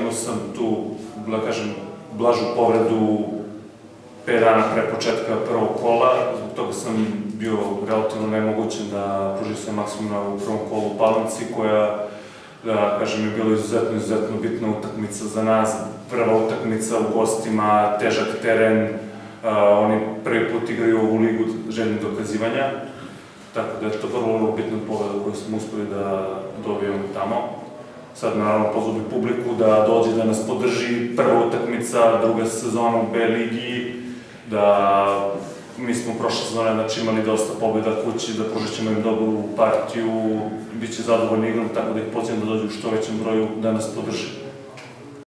imao sam tu, da kažem, blažu povredu 5 dana pre početka prvog kola, zbog toga sam bio relativno nemogućen da pružim sve maksimum u prvom kolu u Palanci, koja, da kažem, je bila izuzetno bitna utakmica za nas, prva utakmica u gostima, težak teren, oni prvi put igraju ovu ligu željnih dokazivanja, tako da je to vrlo bitna pobeda koju smo uspeli da dobijemo tamo. Sad naravno pozvao publiku da dođe da nas podrži, prva utakmica, druga sezona u B ligi, da mi smo prošle sezone imali dosta pobjeda kući, da pružit ćemo im dobru partiju, bit će zadovoljni igrom, tako da ih pozivam da dođu u što većem broju da nas podrži.